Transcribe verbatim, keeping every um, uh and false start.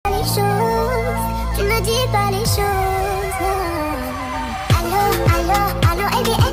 Les choses, tu ne dis pas les choses.